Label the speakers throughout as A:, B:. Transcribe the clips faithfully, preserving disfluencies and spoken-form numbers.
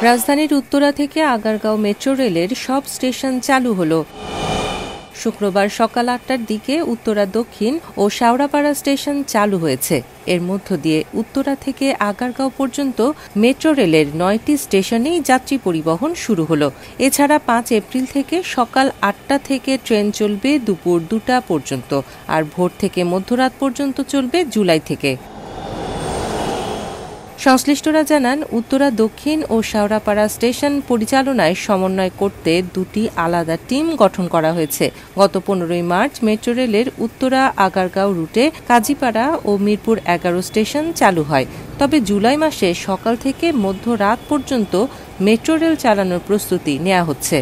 A: রাজধানীর উত্তরা থেকে আগারগাঁও মেট্রো রেলের সব স্টেশন চালু হলো। শুক্রবার সকাল আটটার দিকে উত্তরা দক্ষিণ ও শেওড়াপাড়া স্টেশন চালু হয়েছে। এর মধ্য দিয়ে উত্তরা থেকে আগারগাঁও পর্যন্ত মেট্রো রেলের নয়টি স্টেশনেই যাত্রী পরিবহন শুরু হলো। এছাড়া পাঁচ এপ্রিল থেকে সকাল আটটা থেকে ট্রেন চলবে দুপুর দুটা পর্যন্ত, আর ভোর থেকে মধ্যরাত পর্যন্ত চলবে জুলাই থেকে। সংশ্লিষ্টরা জানান, উত্তরা দক্ষিণ ও শেওড়াপাড়া স্টেশন পরিচালনায় সমন্বয় করতে দুটি আলাদা টিম গঠন করা হয়েছে। গত পনেরোই মার্চ মেট্রো রেলের উত্তরা আগারগাঁও রুটে কাজীপাড়া ও মিরপুর এগারো স্টেশন চালু হয়। তবে জুলাই মাসে সকাল থেকে মধ্যরাত পর্যন্ত মেট্রো রেল চালানোর প্রস্তুতি নেওয়া হচ্ছে।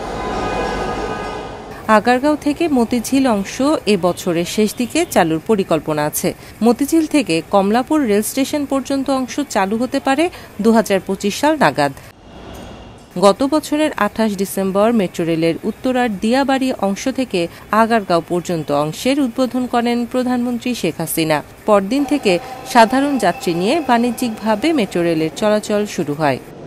A: আগারগাঁও থেকে মতিঝিল অংশ এ বছরের শেষ দিকে চালুর পরিকল্পনা আছে। মতিঝিল থেকে কমলাপুর রেল স্টেশন পর্যন্ত অংশ চালু হতে পারে দু হাজার পঁচিশ সাল নাগাদ। গত বছরের আঠাশ ডিসেম্বর মেট্রো রেলের উত্তরার দিয়াবাড়ি অংশ থেকে আগারগাঁও পর্যন্ত অংশের উদ্বোধন করেন প্রধানমন্ত্রী শেখ হাসিনা। পরদিন থেকে সাধারণ যাত্রী নিয়ে বাণিজ্যিকভাবে মেট্রো রেলের চলাচল শুরু হয়।